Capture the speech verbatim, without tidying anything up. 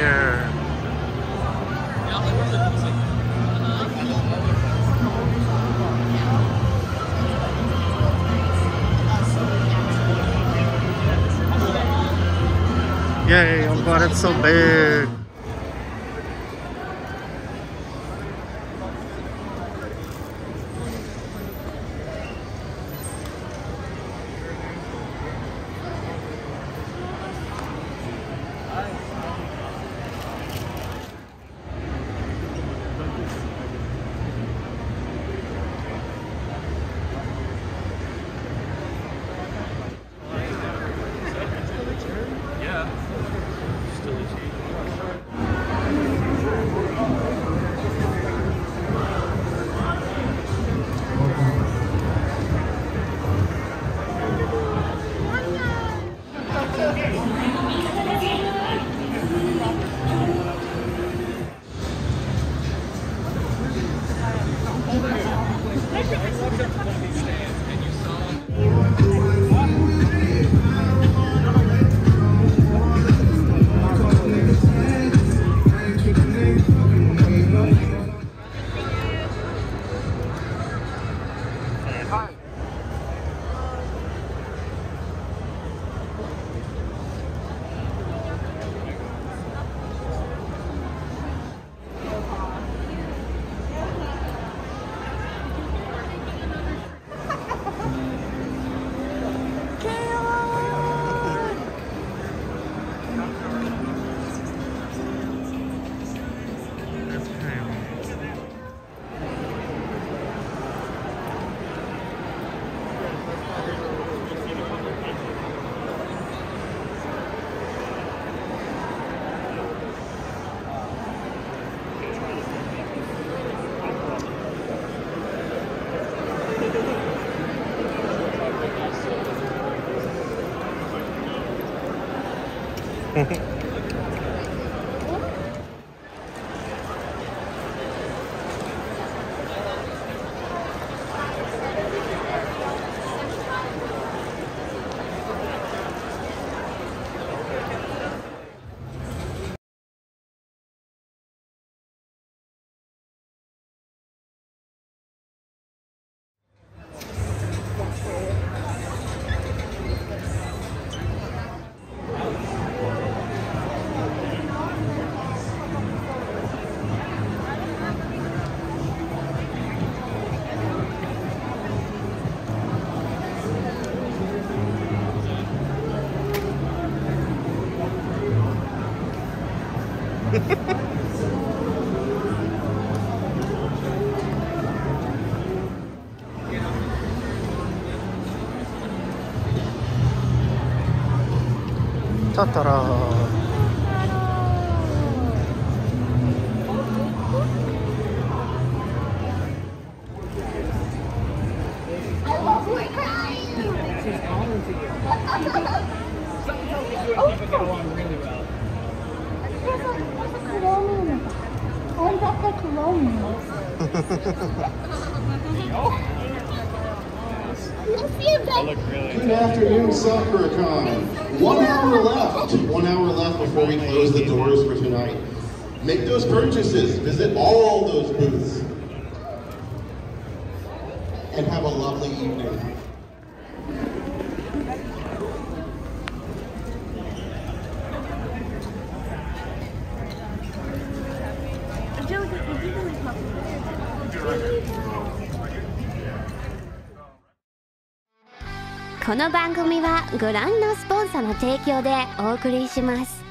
here. Yay, oh god, it's so big. Ta-ta-da! Good afternoon, SakuraCon. One hour left. One hour left before we close the doors for tonight. Make those purchases. Visit all those booths. And have a lovely evening. Joe, この番組はご覧のスポンサーの提供でお送りします。